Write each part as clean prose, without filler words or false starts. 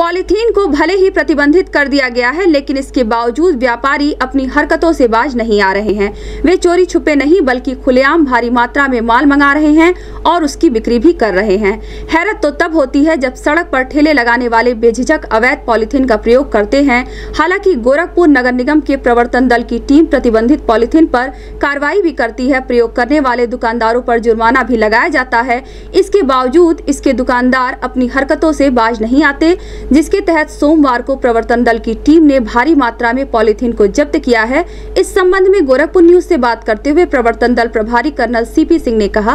Polythene को भले ही प्रतिबंधित कर दिया गया है, लेकिन इसके बावजूद व्यापारी अपनी हरकतों से बाज नहीं आ रहे हैं। वे चोरी छुपे नहीं बल्कि खुलेआम भारी मात्रा में माल मंगा रहे हैं और उसकी बिक्री भी कर रहे हैं। हैरत तो तब होती है जब सड़क पर ठेले लगाने वाले बेझिझक अवैध पॉलीथीन का प्रयोग करते हैं। हालांकि गोरखपुर नगर निगम के प्रवर्तन दल की टीम प्रतिबंधित पॉलीथीन पर कार्रवाई भी करती है। प्रयोग करने वाले दुकानदारों पर जुर्माना भी लगाया जाता है। इसके बावजूद इसके दुकानदार अपनी हरकतों से बाज नहीं आते, जिसके तहत सोमवार को प्रवर्तन दल की टीम ने भारी मात्रा में पॉलीथीन को जब्त किया है। इस संबंध में गोरखपुर न्यूज से बात करते हुए प्रवर्तन दल प्रभारी कर्नल सीपी सिंह ने कहा,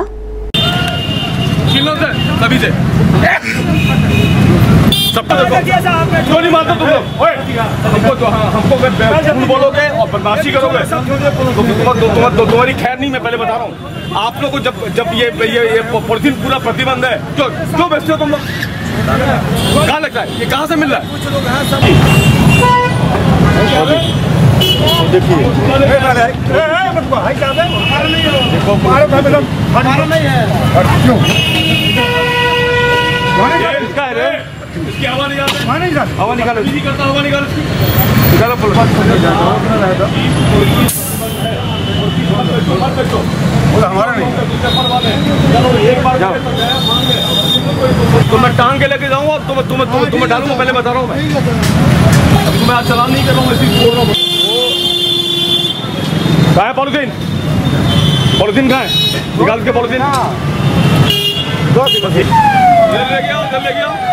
चोरी मारते तुम लोग, हमको बोलोगे और बदमाशी करोगे तो तुम्हारी खैर नहीं। मैं पहले बता रहा हूँ आप लोग को, जब ये पॉलीथीन पूरा प्रतिबंध है, क्यों बेचते हो तुम लोग? कहाँ लगता है? ये कहाँ से मिल रहा है? इसकी हवा नहीं आती, हवा निकालो, हवा निकालो, हमारा नहीं। एक बार तो मैं टांग के लेके जाऊंगा, तुम्हें डालूंगा। पहले बता रहा हूँ मैं, अभी तुम्हें आज चलान नहीं कर रहा हूँ, इसी बोल रहा हूँ। कहाँ है पॉलीथीन? पॉलीथीन कहाँ है? निकाल के पॉलीथीन लेके आओ, चल लेके आओ।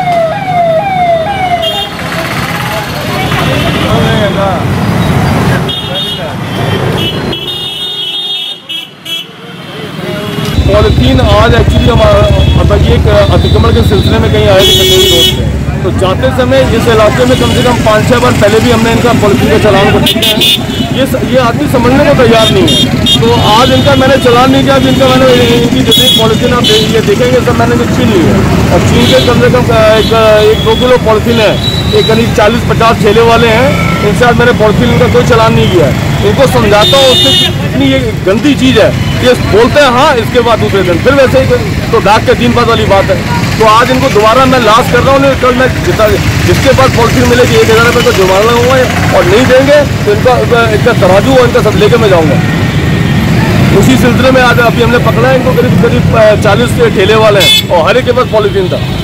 पॉलीथीन आज एक्चुअली हमारा एक अतिक्रमण के सिलसिले में कहीं आए थे कचहरी रोड पे, तो जाते समय इस इलाके में कम से कम 5-6 बार पहले भी हमने इनका पॉलीथीन का चालान कर दिया है। ये आदमी समझने को तैयार नहीं है, तो आज इनका मैंने चालान नहीं किया। इनका मैंने इनकी जितनी पॉलीथीन आप ये देखेंगे सब मैंने छीन ली है, और छीन के कम से कम 1-2 किलो पॉलीथीन है। एक करीब 40-50 ठेले वाले हैं, इनसे आज मैंने पॉलीथीन का कोई चालान नहीं किया है। इनको समझाता हूँ उससे इतनी ये गंदी चीज़ है, ये बोलते हैं हाँ, इसके बाद दूसरे दिन फिर वैसे ही, तो दाग के 3 बात वाली बात है। तो आज इनको दोबारा मैं लास्ट कर रहा हूँ। कल मैं जिसके पास पॉलीथीन मिलेगी 1000 रुपये का जुर्माना लगाऊंगा, और नहीं देंगे तो इनका तराजू और इनका सब लेकर मैं जाऊँगा। उसी सिलसिले में आज अभी हमने पकड़ा है इनको, करीब 40 ठेले वाले हैं और हर एक के पास पॉलीथीन था।